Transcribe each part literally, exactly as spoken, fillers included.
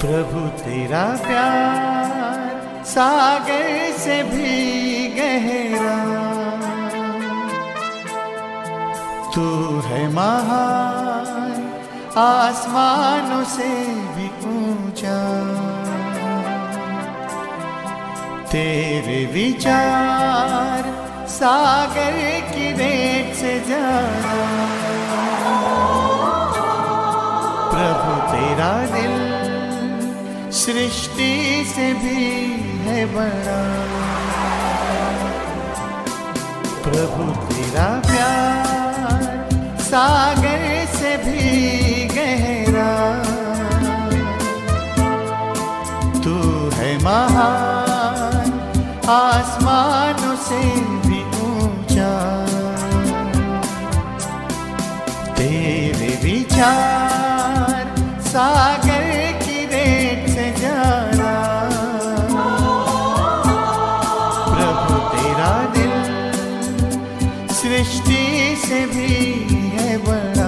प्रभु तेरा प्यार सागर से भी गहरा, तू है महान आसमानों से भी ऊंचा। तेरे विचार सागर की रेत से ज्यादा, प्रभु तेरा दिल सृष्टि से भी है बड़ा। प्रभु तेरा प्यार सागर से भी गहरा, तू है महान आसमानों से भी ऊंचा। तेरे विचार सागर की रेत से ज्यादा, प्रभु तेरा दिल सृष्टि से भी है बड़ा।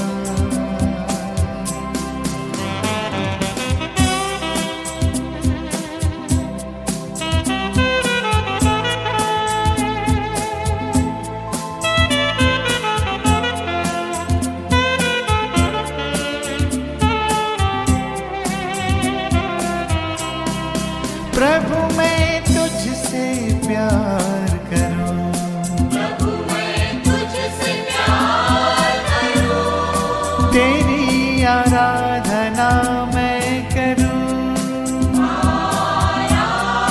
प्रभु मैं तुझसे प्यार करूं, प्रभु मैं तुझसे प्यार करूं, तेरी आराधना मैं करूं। आराधना,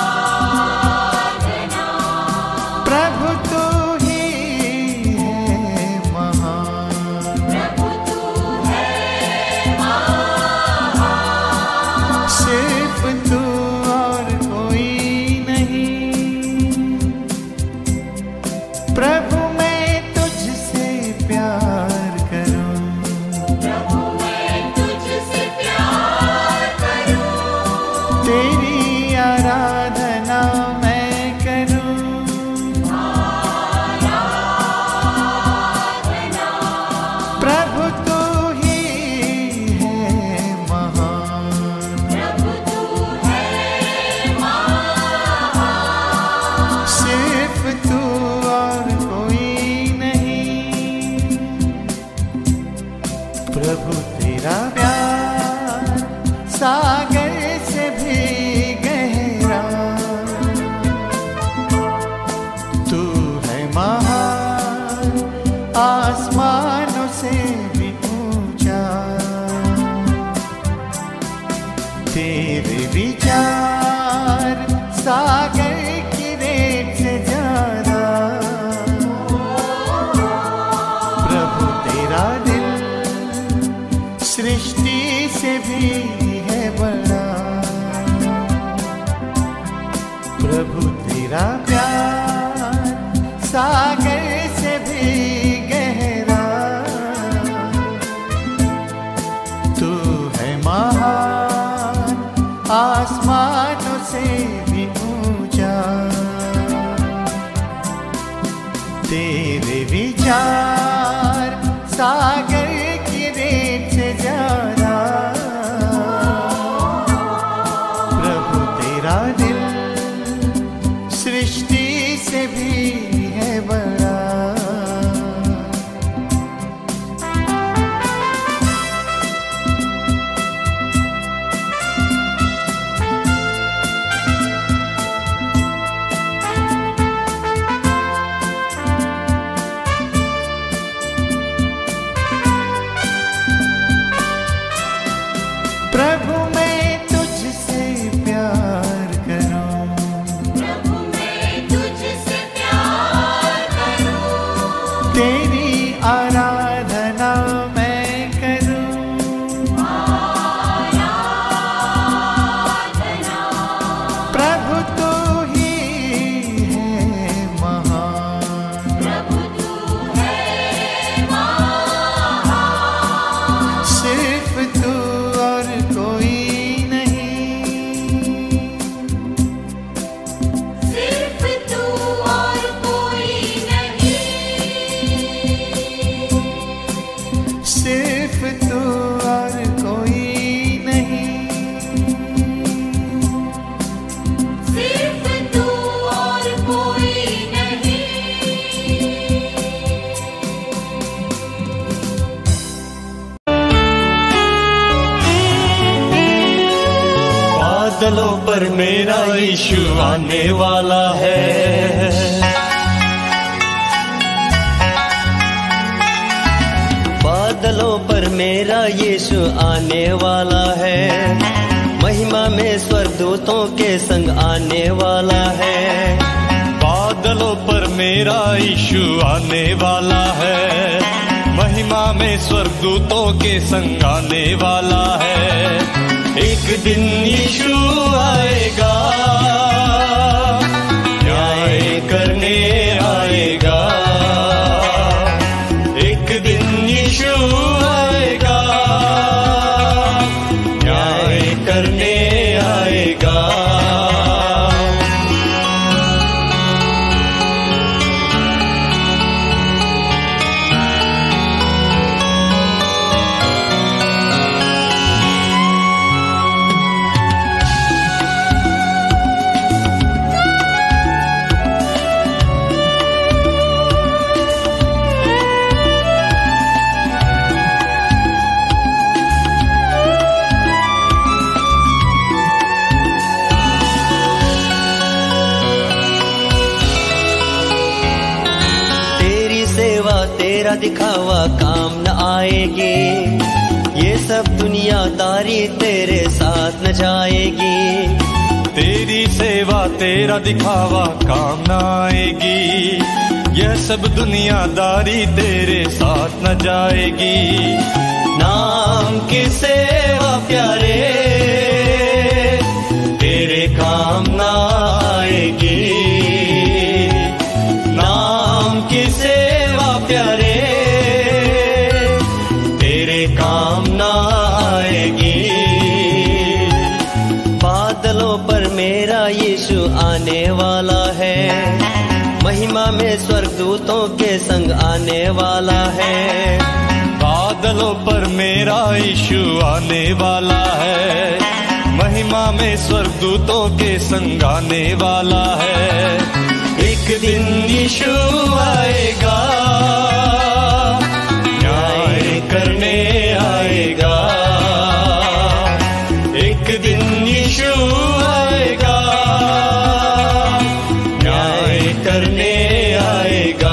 प्रभु तू ही है महान, प्रभु तू है महान, सिर्फ तू प्रभु मैं तुझसे प्यार करूं, प्रभु मैं तुझसे प्यार करूं, तेरी आराधना मैं करूं। आराधना, प्रभु तू ही है महान, प्रभु तू है महान, सिर्फ तू प्रभु तेरा प्यार सागर से भी गहरा, तू है महान आसमानों से भी ऊंचा। तेरे विचार सागर की रेत से ज्यादा, प्रभु तेरा दिल सृष्टि से भी है बड़ा। प्रभु तेरा प्यार सागर से भी गहरा, तू है महान आसमानों से भी ऊंचा। तेरे विचार सागर की रेत से ज्यादा, प्रभु तेरा दिल सृष्टि से भी है बड़ा। बादलों पर मेरा यीशु आने वाला है। बादलों पर मेरा यीशु आने वाला है, महिमा में स्वर्गदूतों के संग आने वाला है। बादलों पर मेरा यीशु आने वाला है, महिमा में स्वर्गदूतों के संग आने वाला है। एक दिन यीशु आएगा, न्याय करने आएगा। एक दिन यीशु आएगा, न्याय करने आएगा। तेरा दिखावा काम न आएगी, ये सब दुनियादारी तेरे साथ न जाएगी। तेरी सेवा तेरा दिखावा काम न आएगी, यह सब दुनियादारी तेरे साथ न जाएगी। नाम की सेवा प्यारे तेरे काम न आएगी, नाम की सेवा प्यारे तेरे काम ना आएगी। बादलों पर मेरा यीशु आने वाला है, महिमा में स्वर्गदूतों के संग आने वाला है। बादलों पर मेरा यीशु आने वाला है, महिमा में स्वर्गदूतों के संग आने वाला है। एक दिन यीशु आएगा, न्याय करने आएगा। एक दिन यीशु आएगा, न्याय करने आएगा।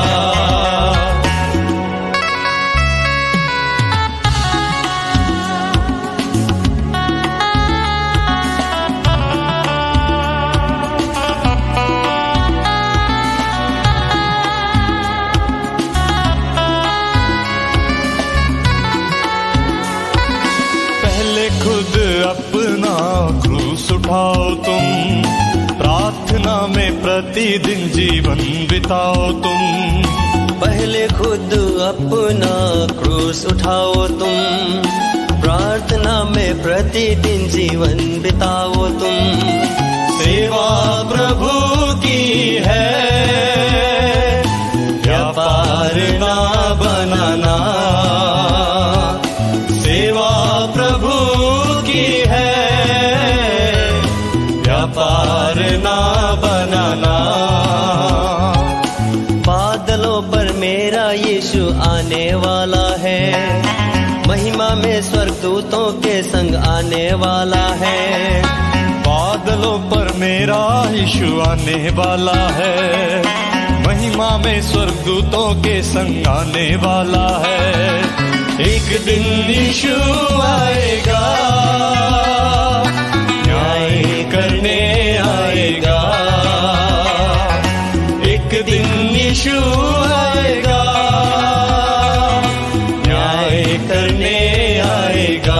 खुद अपना क्रूस उठाओ तुम, प्रार्थना में प्रतिदिन जीवन बिताओ तुम। पहले खुद अपना क्रूस उठाओ तुम, प्रार्थना में प्रतिदिन जीवन बिताओ तुम। सेवा प्रभु की है, व्यापार ना बनाना। सेवा प्रभु की है, व्यापार ना बनाना। बादलों पर मेरा यीशु आने वाला है, महिमा में स्वर्गदूतों के संग आने वाला है। बादलों पर मेरा यीशु आने वाला है, महिमा में स्वर्गदूतों के संग आने वाला है। एक दिन यीशु आएगा, न्याय करने आएगा। एक दिन यीशु आएगा, न्याय करने आएगा।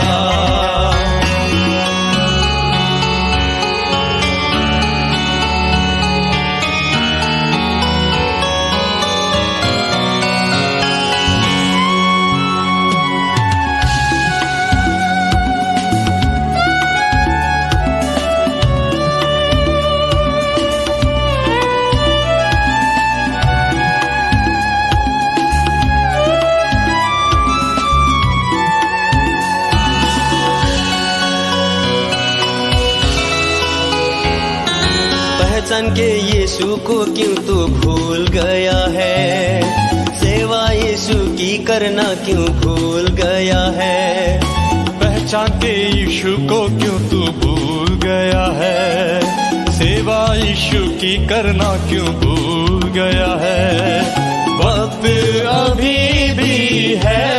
पहचान के यीशु को क्यों तू भूल गया है, सेवा यीशु की करना क्यों भूल गया है। पहचान के यीशु को क्यों तू भूल गया है, सेवा यीशु की करना क्यों भूल गया है। वक्त अभी भी है,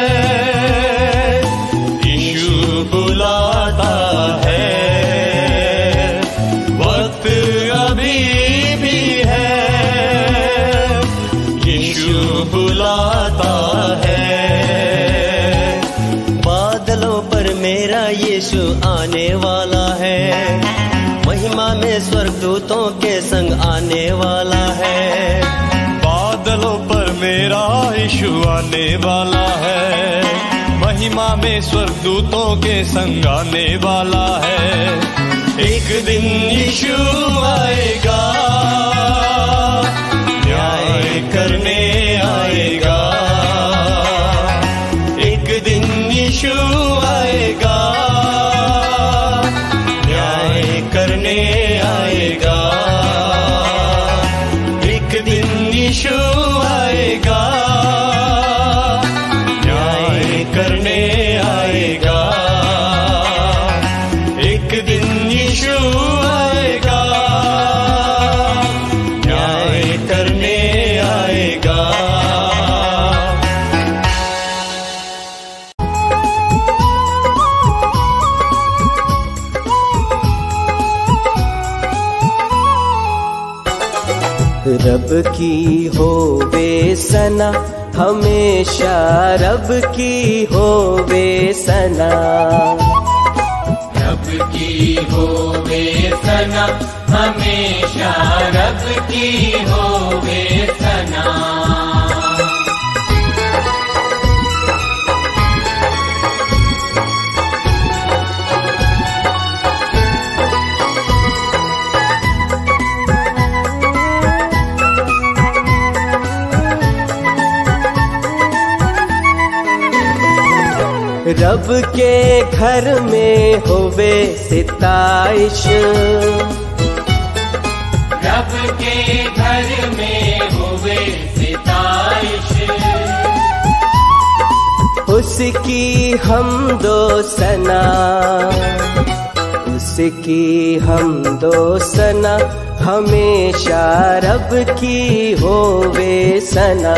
यीशु बुलाता है। वक्त अभी भी है, यीशु बुलाता है। बादलों पर मेरा यीशु आने वाला है, महिमा में स्वर्गदूतों के संग आने वाला है। बादलों पर मेरा यीशु आने वाला है, महिमा में स्वर्गदूतों के संग आने वाला है। एक दिन यीशु आएगा, न्याय करने आएगा। एक दिन यीशु आएगा, न्याय करने आएगा। एक दिन यीशु आएगा, न्याय करने आएगा। एक दिन यीशु आएगा, न्याय करने आएगा। रब की होवे सना, हमेशा रब की होवे सना। रब की होवे सना, हमेशा रब की होवे सना। रब के घर में होवे सिताइश, रब के घर में होवे सिताइश। उसकी हमदो सना, उसकी हमदो सना, हमेशा रब की होवे सना।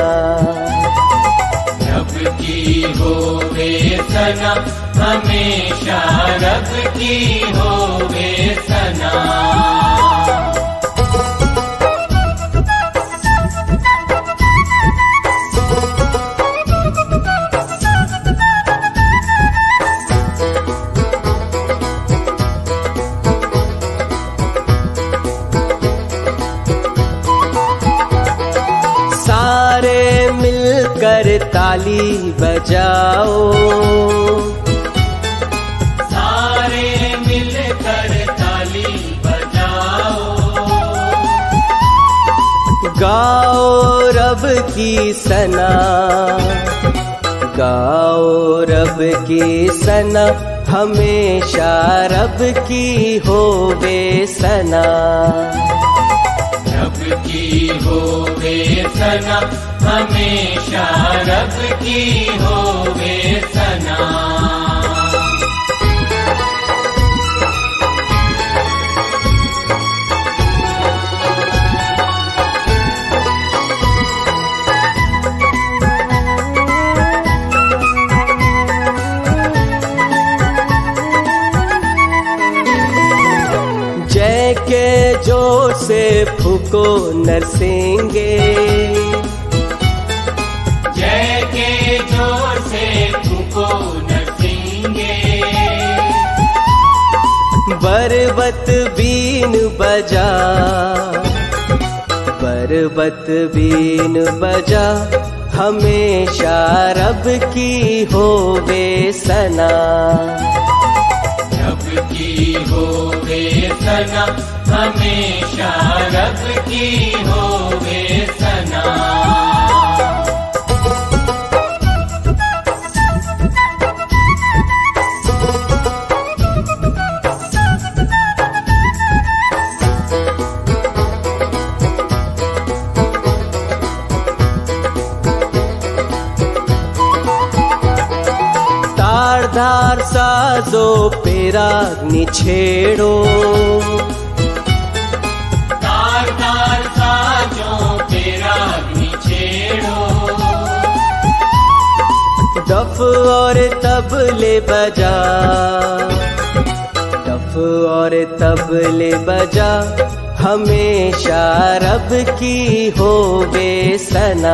रब की होवे सना, हमेशा रब की होवे सना। सारे मिलकर ताली बजाओ, सारे मिलकर ताली बजाओ। गाओ रब की सना, गाओ रब की सना, हमेशा रब की होवे सना। रब की होवे सना, हमेशा रब की होवे सना। जय के जोर से फूको नरसिंगे, जय के जोर से फूको नरसिंगे। बरबत बीन बजा, बरबत बीन बजा, हमेशा रब की होवे सना। रब की होवे सना, हमेशा रब की होवे सना। धार साजो पे रागनी छेड़ो, तार तार साजों पे रागनी छेड़ो, डफ और तबले बजा, डफ और तबले बजा, हमेशा रब की होवे सना,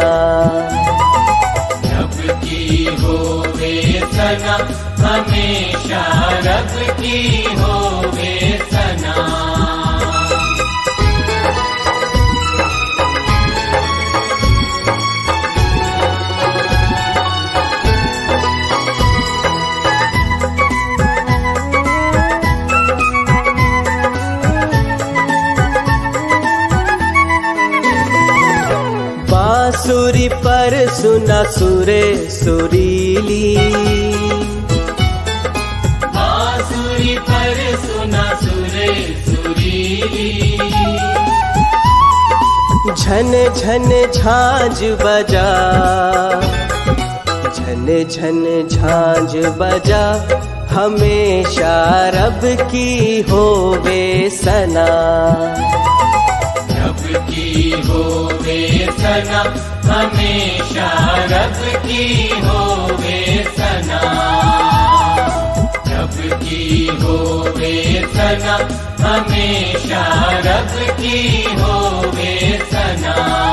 रब की होवे सना, हमेशा रब की होवे सना। बांसुरी पर सुना सुरे सुरीली, बांसुरी पर सुना सुरे सुरीली, झन झन झांझ बजा, झन झन झांझ बजा, हमेशा रब की होवे सना, रब की होवे सना, हमेशा रब की होवे सना, रब की होवे सना, हमेशा रब की होवे सना,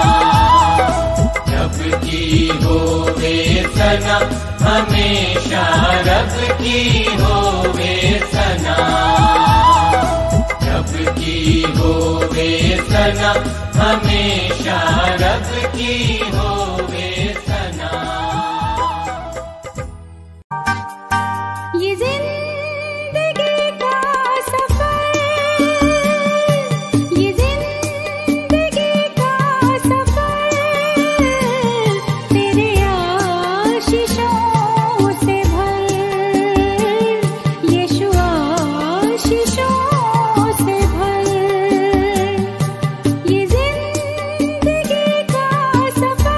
रब की होवे सना, हमेशा रब की होवे सना, रब की होवे सना, हमेशा रब की होवे सना। ये जिंदगी का सफर, ये जिंदगी का सफर, तेरे आशीषों से भर, यीशु आशीषों से भर, ये जिंदगी का सफर,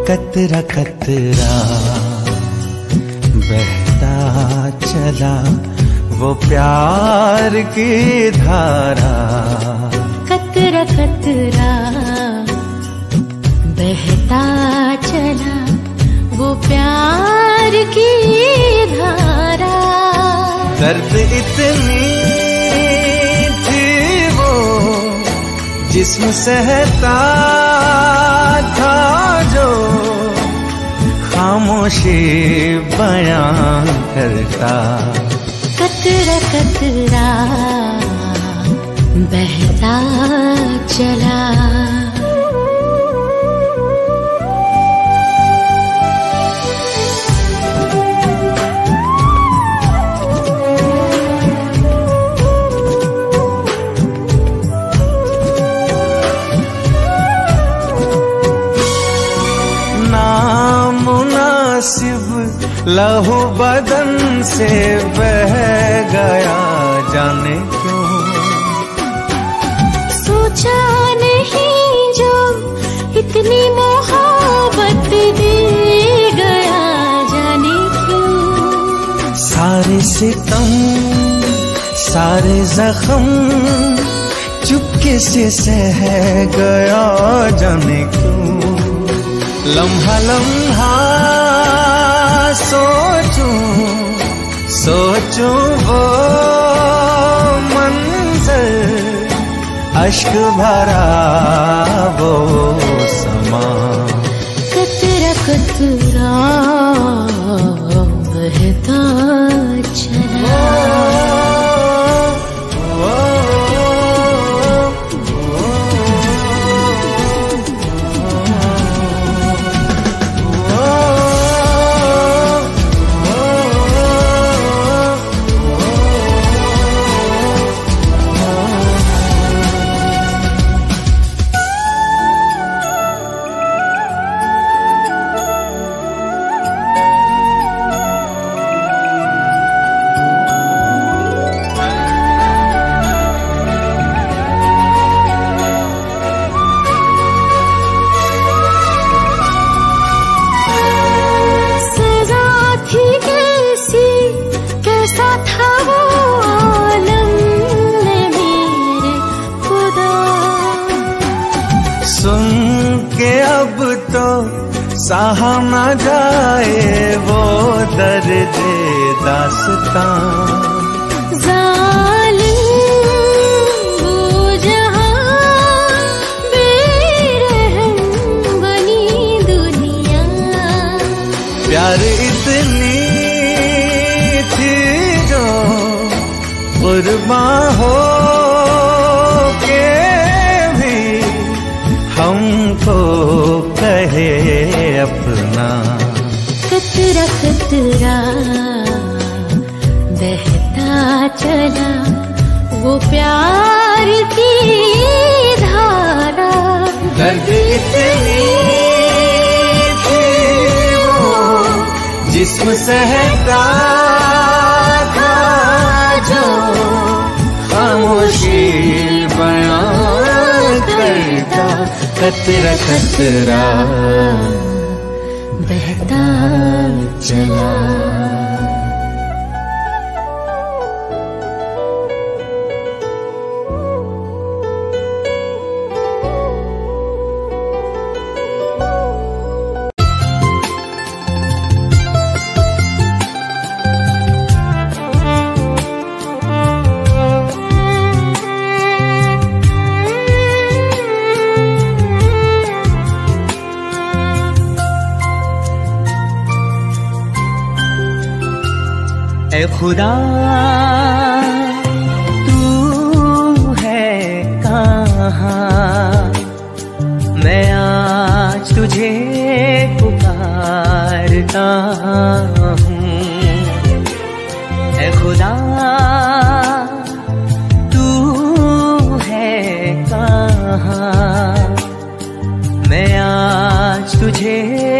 कतरा कतरा बहता चला वो प्यार की धारा, कतरा कतरा बहता चला वो प्यार की धारा। दर्द इतनी थी वो जिस्म सहता था जो खामोशी बयां करता। कतरा कतरा बहता चला। नामुनासिब लहू बदन से बह गया जाने क्यों, सोचा नहीं जो इतनी मोहब्बत दे गया जाने क्यों। सारे सितम सारे जख्म चुपके से सह गया जाने क्यों। लम्हा लम्हा सोचूं सोचूं वो मंजर, अश्क भरा वो समा। कतरा कतरा बहता चला। सहा न जाए वो दर्द दास्तां। जालिम वो जहां बेरहम बनी दुनिया। प्यार इतनी थी जो कुर्बान हो के भी हमको कहे अपना। कतरा कतरा बहता चला वो प्यार की धारा। दर्द इतनी थी वो जिस्म सहता था जो खामोशी बयां करता। कतरा कतरा बहता चला। ऐ खुदा तू है कहाँ, मैं आज तुझे पुकारता हूँ। ऐ खुदा तू है कहाँ, मैं आज तुझे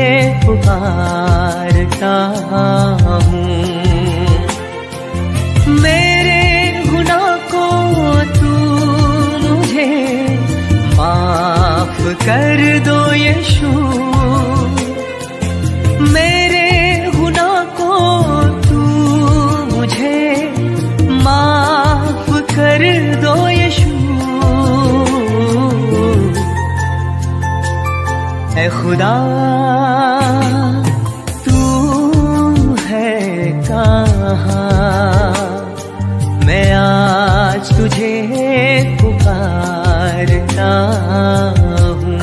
पुकारता हूँ। मेरे गुनाह को तू मुझे माफ कर दो यीशु, मेरे गुनाह को तू मुझे माफ कर दो यीशु। ऐ खुदा तू है कहाँ, मैं आज तुझे पुकारता हूँ।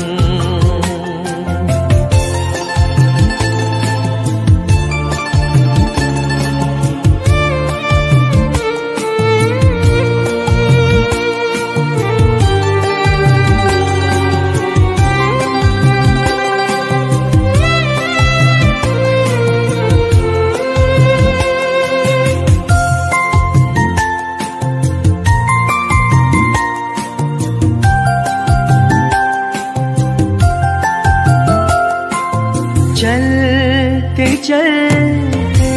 चलते चलते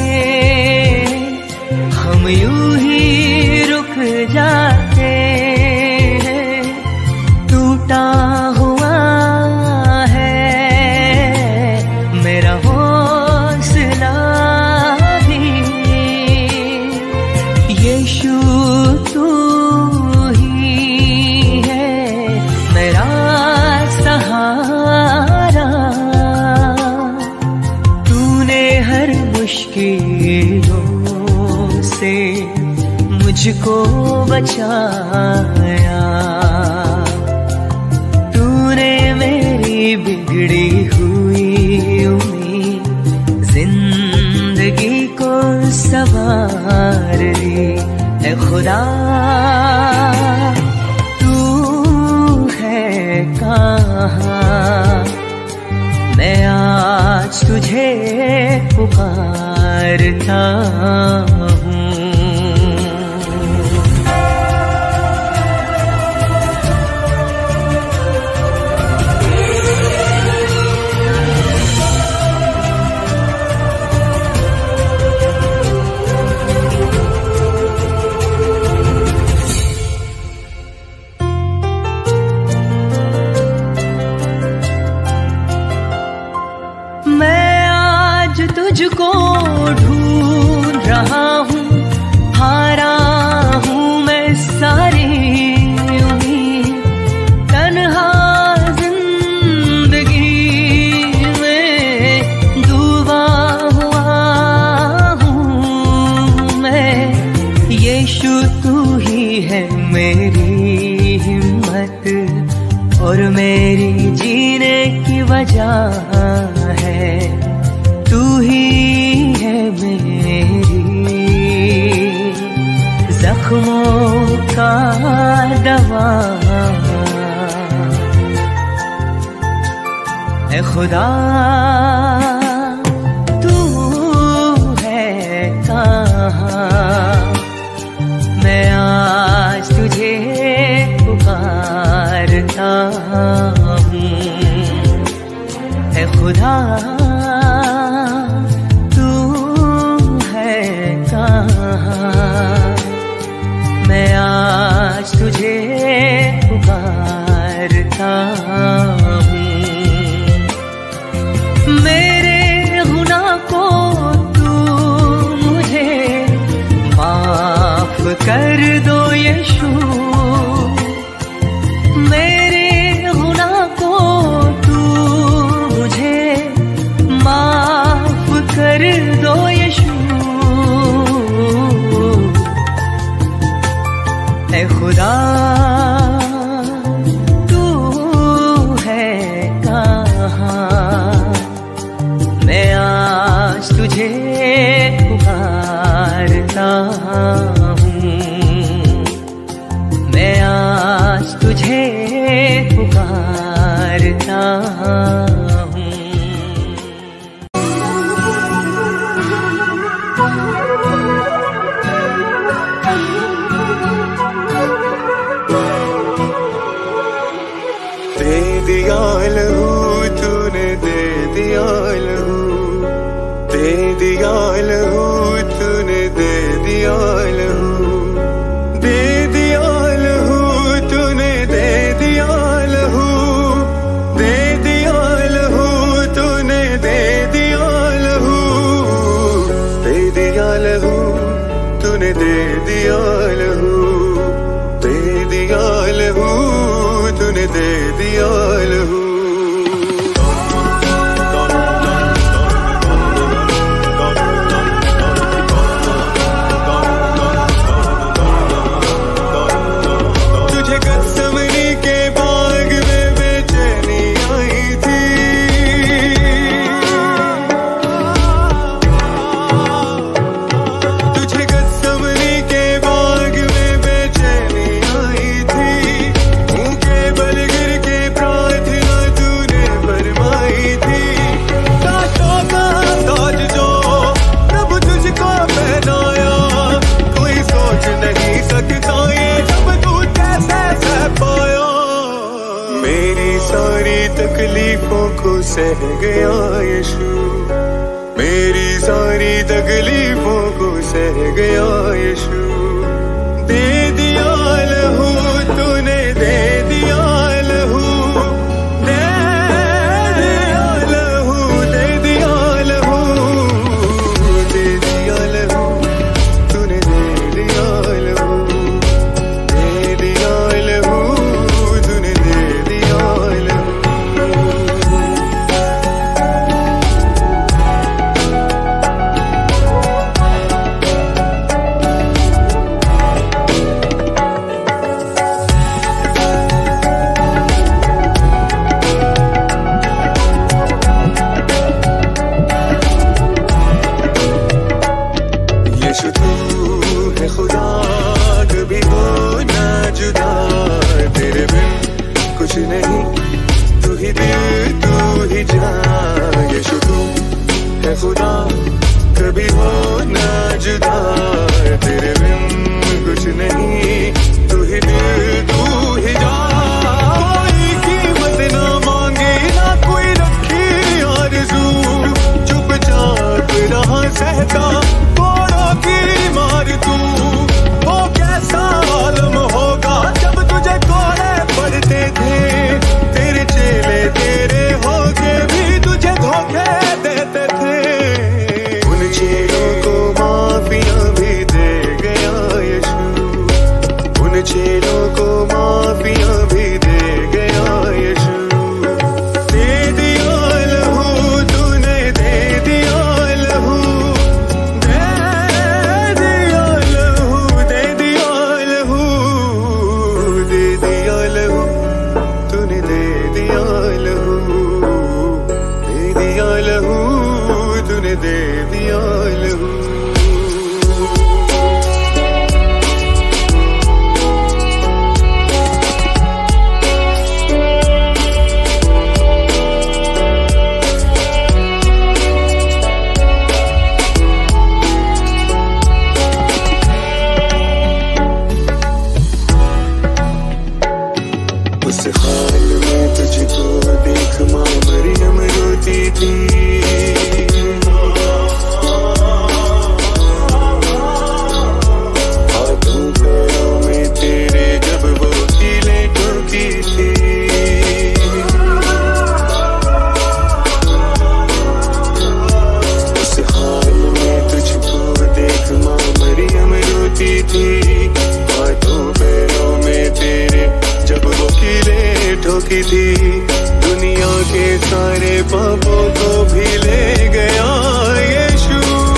हम यूं ही रुक जाते हैं, टूटा हुआ है मेरा हौसला भी। यीशु तू ही है मेरा सहारा, हर मुश्किलों से मुझको बचाया। तूने मेरी बिगड़ी हुई उम्मीद जिंदगी को संवार ली। ऐ खुदा तू है कहाँ, मैं आज तुझे पुकारता हूँ। तुझको ढूंढ रहा हूँ, हारा हूँ मैं सारी उम्मीद, तन्हा जिंदगी में डूबा हुआ हूँ मैं। यीशु तू ही है मेरी हिम्मत और मेरी जीने की वजह है। तू ही है मेरी जख्मों का दवा। ऐ खुदा तू है कहाँ, मैं आज तुझे पुकारता हूँ। ऐ खुदा मैं आज तुझे पुकारता हूँ। मेरे गुनाह को तू मुझे माफ कर दो यीशु। मेरे गुनाह को तू मुझे माफ कर दो यीशु। ऐ खुदा तू है कहाँ, मैं आज तुझे पुकारता हूँ। मैं आज तुझे पुकारता हूँ। दे दिया लहू तूने, दे दिया लहू, दे दिया लहू तूने, दे दिया लहू, दे दिया लहू तूने, दे दिया लहू, दे दिया लहू तूने, दे दिया को सह गया यीशु, मेरी सारी तकलीफों को सह गया यीशु। दे दिया लहू तूने, दे दिया लहू, दे दिया लहू, दे दिया लहू, दे दिया लहू तूने, दे दिया लहू, दे दिया लहू तूने, दे दिया लहू। यीशु तू है खुदा, कभी हो ना जुदा, तेरे बिन कुछ नहीं, तू ही दिल तू ही जान। यीशु तू है खुदा, कभी हो ना जुदा, तेरे बिन कुछ नहीं, तू ही दिल तू ही जान। कोई कीमत ना मांगे, ना कोई रखी आरज़ू, चुपचाप रहा सहता की मार तू। वो कैसा आलम होगा जब तुझे कोड़े पड़ते थे, तेरे चेले तेरे होके भी तुझे धोखे देते थे। उन चेलों को माफिया भी दे गया यीशु, उन चेलों को माफिया भी दे गया यीशु। दे दिया लहू तूने, दे दिया लहू, दे दिया लहू, दे दिया लहू, दे दिया लहू तूने, दे दिया लहू, दे दिया लहू तूने, दे दिया लहू। उस हाल में तुझको देख माँ मरियम रोती थी, हाथों पैरों में तेरे जब वो कीलें ठोकी थी। उस हाल में तुझको देख माँ मरियम रोती थी, हाथों पैरों में तेरे जब वो कीलें ठोकी थी। दुनिया के सारे पापों को भी ले गया यीशु।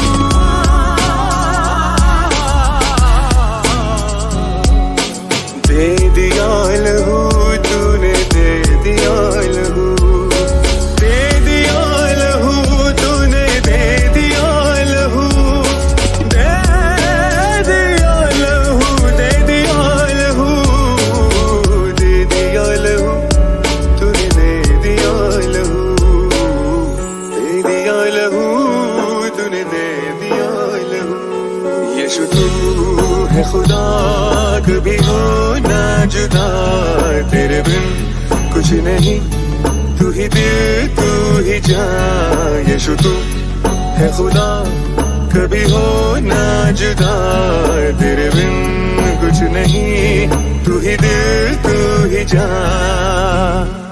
दे दिया लहू तूने, दे दिया लहू, दे दिया लहू तूने, दे दिया लहू, दे दिया लहू, दे दिया लहू, दे दिया लहू तूने, दे दिया लहू, दे दिया लहू तूने, दे दिया लहू। यीशु तू है खुदा, कभी हो ना जुदा, तेरे बिन कुछ नहीं, तू ही दिल तू ही जान। यीशु तू है खुदा, कभी हो ना जुदा, तेरे बिन कुछ नहीं, तू ही दिल तू ही जान।